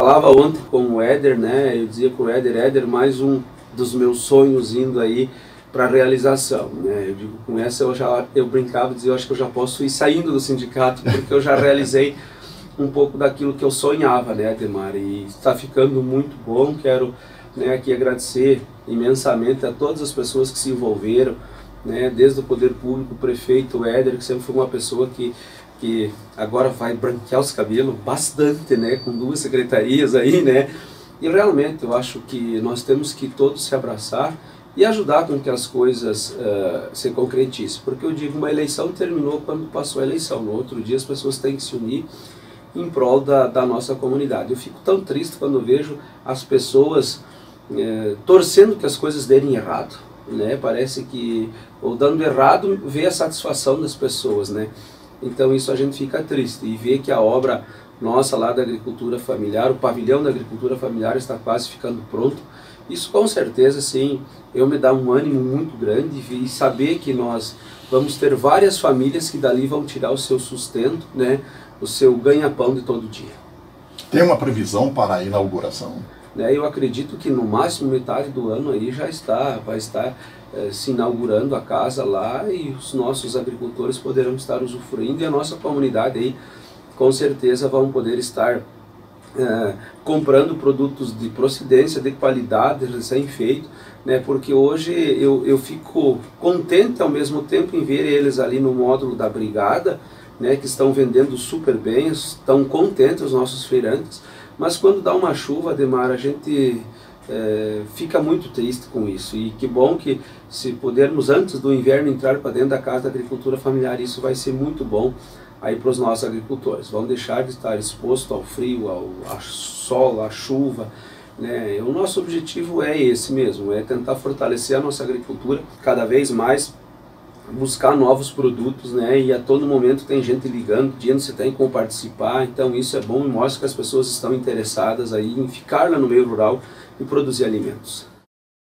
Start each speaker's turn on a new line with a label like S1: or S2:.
S1: Falava ontem com o Éder, né? Eu dizia com o Éder, mais um dos meus sonhos indo aí para a realização, né? Eu digo, com essa eu brincava e dizia, eu acho que eu já posso ir saindo do sindicato, porque eu já realizei um pouco daquilo que eu sonhava, né, Ademar? E está ficando muito bom. Quero, né, aqui agradecer imensamente a todas as pessoas que se envolveram, né, desde o poder público, o prefeito Éder, que sempre foi uma pessoa que agora vai branquear os cabelos bastante, né, com 2 secretarias aí, né, e realmente eu acho que nós temos que todos se abraçar e ajudar com que as coisas se concretizem, porque eu digo, uma eleição terminou quando passou a eleição, no outro dia as pessoas têm que se unir em prol da nossa comunidade. Eu fico tão triste quando vejo as pessoas torcendo que as coisas derem errado, né? Parece que, ou dando errado, vê a satisfação das pessoas, né? Então isso a gente fica triste, e vê que a obra nossa lá da agricultura familiar, o pavilhão da agricultura familiar está quase ficando pronto. Isso com certeza, sim, me dá um ânimo muito grande, e saber que nós vamos ter várias famílias que dali vão tirar o seu sustento, né, o seu ganha-pão de todo dia.
S2: Tem uma previsão para a inauguração?
S1: Eu acredito que no máximo metade do ano aí vai estar se inaugurando a casa lá, e os nossos agricultores poderão estar usufruindo, e a nossa comunidade aí com certeza vão poder estar comprando produtos de procedência, de qualidade, recém-feito, né? Porque hoje eu fico contente ao mesmo tempo em ver eles ali no módulo da brigada, né, que estão vendendo super bem, estão contentes os nossos feirantes, mas quando dá uma chuva, Ademar, a gente fica muito triste com isso. E que bom que, se pudermos antes do inverno entrar para dentro da Casa da Agricultura Familiar, isso vai ser muito bom aí para os nossos agricultores. Vão deixar de estar exposto ao frio, ao sol, à chuva, né? O nosso objetivo é esse mesmo, é tentar fortalecer a nossa agricultura cada vez mais, buscar novos produtos, né? E a todo momento tem gente ligando, pedindo se tem como participar. Então isso é bom e mostra que as pessoas estão interessadas aí em ficar lá no meio rural e produzir alimentos.